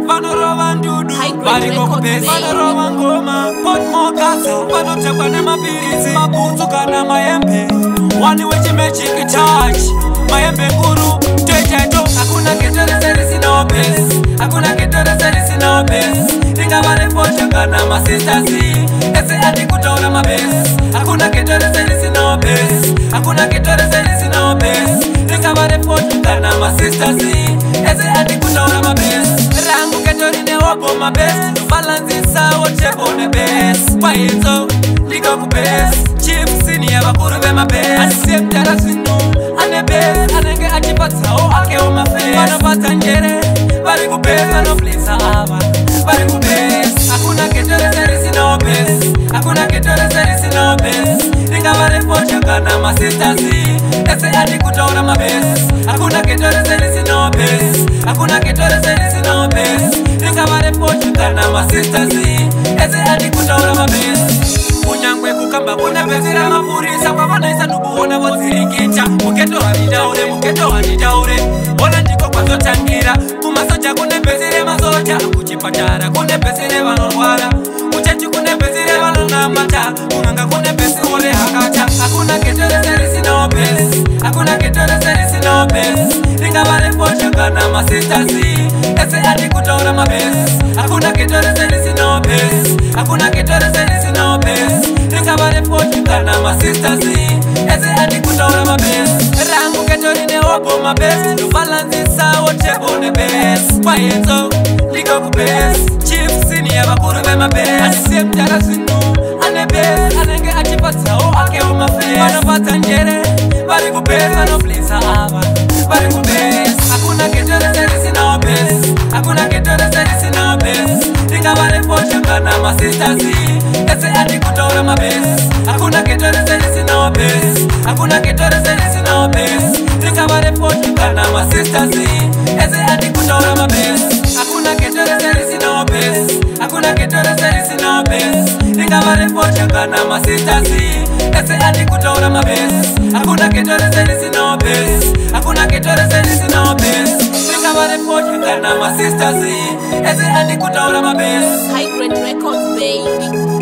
Panorama ndudu Bariko kubesi Panorama ngoma Pot mokazo Panotekwa ne mapirizi Mabuzu kana mayembe Wani wechi mechiki charge Mayembe guru Tejato Hakuna ketore seri sina obesi Hakuna ketore seri sina obesi Ringa vare poche kana masistasi Ese ati kutora mabesi Hakuna ketore seri sina obesi Hakuna ketore seri sina obesi Ringa vare poche kana masistasi Ese ati kutora mabesi Rangu ketori ne wabo mabesi Balanzisa woche bone besi Kwa hizo Ligo kubesi Chips ni ya bakuru be mabesi Asiemtara sinu Ane besi Anenge achipata o ake o mafesi Wano pata njere Bari kubesi Wano flesa ava Bari kubesi Hakuna ketore seri sina obesi Hakuna ketore seri sina obesi Ringa vare poche kana masistasi Ese adi kutora mabesi Hakuna ketore seri sina obesi Hakuna ketore seri sina obesi Ringa vare poche kana masistasi Ese adi kutora mabesi Unyangwe kukamba kuna bezira mapurisa Kwa wana isa nubuona wazirikicha Muketo hanidaure, muketo hanidaure Wala ndiko kwa zotangira Kumasoja kune bezire masoja Kuchipatara kune bezire wanonwara Uchechi kune bezire wanonamata Unanga kune bezire ule hakacha Hakuna ketore seri sina obesi Hakuna ketore seri sina obesi Ringa vare poche kana masistasi Ese adi kutora mabesi Hakuna ketore seri sina obesi Hakuna ketore seri sina obesi Ringa vare poche kana masistasi Ese adi kutora mabesi Rangu ketori ne wabo mabesi Nubalanzisa woche bone besi Kwa hizo ligo kubesi Chips ni ya bakuru be mabesi Asiemtara sinu Ane besi Anenge achipata o ake o mafesi Wano pata njere Bari kubesi Wano flesa ava Bari kubesi Hakuna ketore seri sina obesi Hakuna ketore seri sina obesi Ringa vare poche kana masistasi Ese adi kutora mabesi Hakuna ketore seri sina obesi Hakuna ketore seri sina obesi Ringa vare poche kana masistasi Ese adi kutora mabesi Hakuna ketore seri sina obesi Hakuna ketore seri sina obesi Ringa vare poche kana masistasi Ese adi kutora mabesi Hakuna ketore seri sina obesi Hakuna ketore seri sina obesi Ringa vare poche kana masistasi Ese adi kutora mabesi High Grade Records, baby.